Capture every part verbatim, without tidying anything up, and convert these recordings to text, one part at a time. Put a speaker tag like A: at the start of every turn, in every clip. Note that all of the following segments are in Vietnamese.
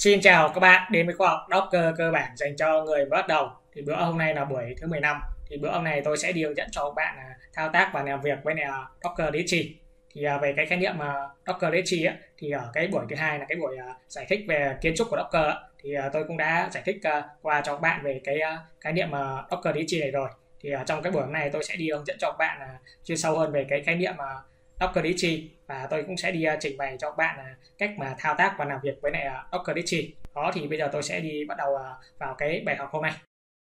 A: Xin chào các bạn đến với khóa học Docker cơ bản dành cho người mới bắt đầu. Thì bữa hôm nay là buổi thứ mười lăm. Thì bữa hôm nay tôi sẽ đi hướng dẫn cho các bạn là thao tác và làm việc với lại Docker đê giê. Thì về cái khái niệm mà Docker đê giê ấy, thì ở cái buổi thứ hai là cái buổi giải thích về kiến trúc của Docker ấy, thì tôi cũng đã giải thích qua cho các bạn về cái khái niệm mà Docker đê giê này rồi. Thì trong cái buổi hôm nay tôi sẽ đi hướng dẫn cho các bạn là chuyên sâu hơn về cái khái niệm mà Docker đê giê, và tôi cũng sẽ đi trình bày cho các bạn là cách mà thao tác và làm việc với lại Docker đê giê. Đó, thì bây giờ tôi sẽ đi bắt đầu vào cái bài học hôm nay.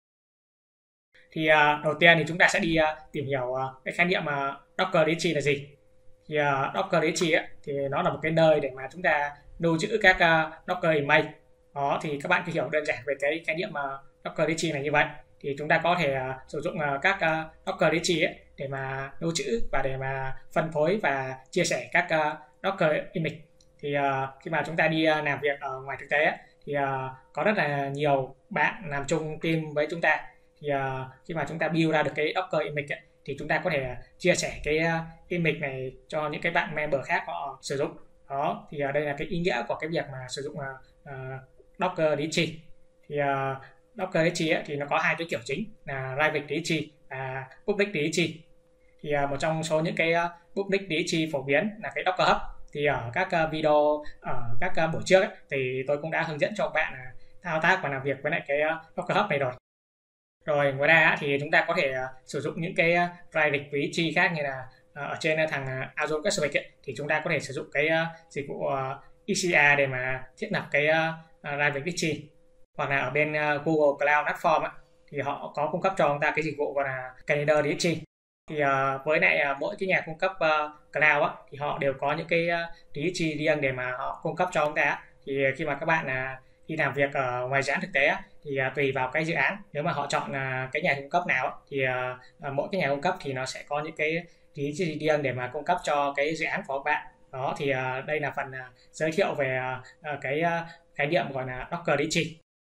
A: Thì đầu tiên thì chúng ta sẽ đi tìm hiểu cái khái niệm mà Docker đê giê là gì. Thì Docker đê giê ấy, thì nó là một cái nơi để mà chúng ta lưu trữ các Docker image. Đó, thì các bạn cứ hiểu đơn giản về cái khái niệm mà Docker đê giê này như vậy. Thì chúng ta có thể uh, sử dụng uh, các uh, Docker đê giê ấy để mà lưu trữ và để mà phân phối và chia sẻ các uh, Docker image. Thì uh, khi mà chúng ta đi uh, làm việc ở ngoài thực tế ấy, thì uh, có rất là nhiều bạn làm chung team với chúng ta. Thì uh, khi mà chúng ta build ra được cái Docker image ấy, thì chúng ta có thể chia sẻ cái uh, image này cho những cái bạn member khác họ sử dụng. Đó, thì uh, đây là cái ý nghĩa của cái việc mà sử dụng uh, uh, Docker đê giê. Thì uh, Docker đê giê ấy, thì nó có hai cái kiểu chính là private đê giê và public đê giê. Thì uh, một trong số những cái uh, public đê giê phổ biến là cái Docker Hub. Thì ở các uh, video ở các uh, buổi trước ấy, thì tôi cũng đã hướng dẫn cho các bạn uh, thao tác và làm việc với lại cái uh, Docker Hub này rồi. Rồi ngoài ra thì chúng ta có thể uh, sử dụng những cái uh, private đê giê khác, như là uh, ở trên uh, thằng uh, Azure Customized ấy, thì chúng ta có thể sử dụng cái uh, dịch vụ uh, e xê a để mà thiết lập cái uh, uh, private đê giê. Hoặc là ở bên uh, Google Cloud Platform ấy, thì họ có cung cấp cho chúng ta cái dịch vụ gọi là Container đê giê. Thì uh, với lại uh, mỗi cái nhà cung cấp uh, cloud ấy, thì họ đều có những cái uh, đê giê riêng để mà họ cung cấp cho chúng ta. Thì khi mà các bạn uh, đi làm việc ở ngoài dự án thực tế ấy, thì uh, tùy vào cái dự án, nếu mà họ chọn uh, cái nhà cung cấp nào ấy, thì uh, uh, mỗi cái nhà cung cấp thì nó sẽ có những cái đê giê riêng để mà cung cấp cho cái dự án của các bạn. Đó, thì uh, đây là phần uh, giới thiệu về uh, cái uh, khái niệm gọi là Docker đê giê.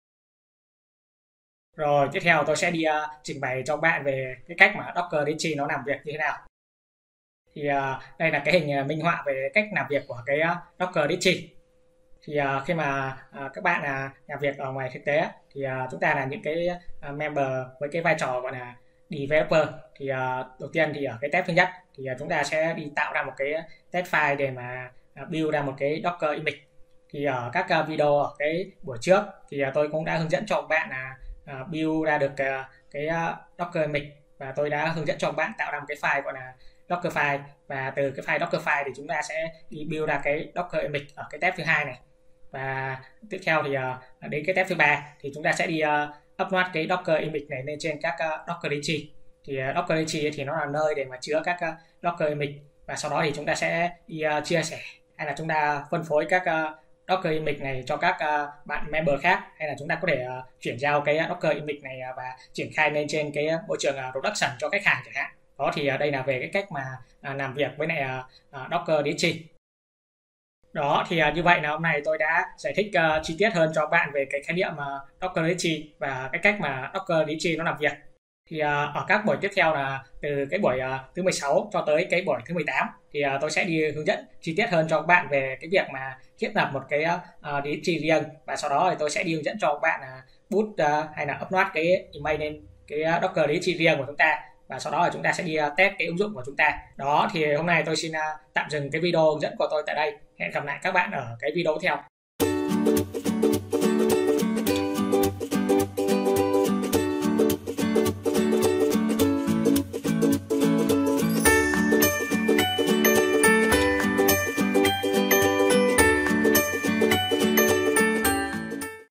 A: Rồi tiếp theo tôi sẽ đi uh, trình bày cho các bạn về cái cách mà Docker đê giê nó làm việc như thế nào. Thì uh, đây là cái hình uh, minh họa về cách làm việc của cái uh, Docker đê giê. Thì uh, khi mà uh, các bạn uh, làm việc ở ngoài thực tế thì uh, chúng ta là những cái uh, member với cái vai trò gọi là developer. Thì uh, đầu tiên thì ở cái step thứ nhất thì uh, chúng ta sẽ đi tạo ra một cái test file để mà uh, build ra một cái Docker image. Thì ở các uh, video ở cái buổi trước thì uh, tôi cũng đã hướng dẫn cho các bạn là uh, build ra được uh, cái uh, Docker image, và tôi đã hướng dẫn cho các bạn tạo ra một cái file gọi là Docker file, và từ cái file Docker file thì chúng ta sẽ đi build ra cái Docker image ở cái step thứ hai này. Và tiếp theo thì uh, đến cái step thứ ba thì chúng ta sẽ đi uh, upload cái Docker image này lên trên các uh, Docker đê giê. Thì uh, Docker đê giê thì nó là nơi để mà chứa các uh, Docker image, và sau đó thì chúng ta sẽ đi uh, chia sẻ hay là chúng ta phân phối các uh, Docker image này cho các uh, bạn member khác, hay là chúng ta có thể uh, chuyển giao cái Docker image này uh, và triển khai lên trên cái môi trường uh, production cho khách hàng chẳng hạn. Đó, thì uh, đây là về cái cách mà uh, làm việc với lại uh, uh, Docker đê giê. Đó, thì uh, như vậy là hôm nay tôi đã giải thích uh, chi tiết hơn cho bạn về cái khái niệm uh, Docker đê giê và cái cách mà Docker đê giê nó làm việc. Thì uh, ở các buổi tiếp theo là từ cái buổi uh, thứ mười sáu cho tới cái buổi thứ mười tám thì uh, tôi sẽ đi hướng dẫn chi tiết hơn cho các bạn về cái việc mà thiết lập một cái uh, đê giê riêng, và sau đó thì tôi sẽ đi hướng dẫn cho các bạn là uh, boot uh, hay là upload cái email lên cái uh, Docker đê giê riêng của chúng ta, và sau đó là chúng ta sẽ đi uh, test cái ứng dụng của chúng ta. Đó, thì hôm nay tôi xin uh, tạm dừng cái video hướng dẫn của tôi tại đây. Hẹn gặp lại các bạn ở cái video tiếp theo.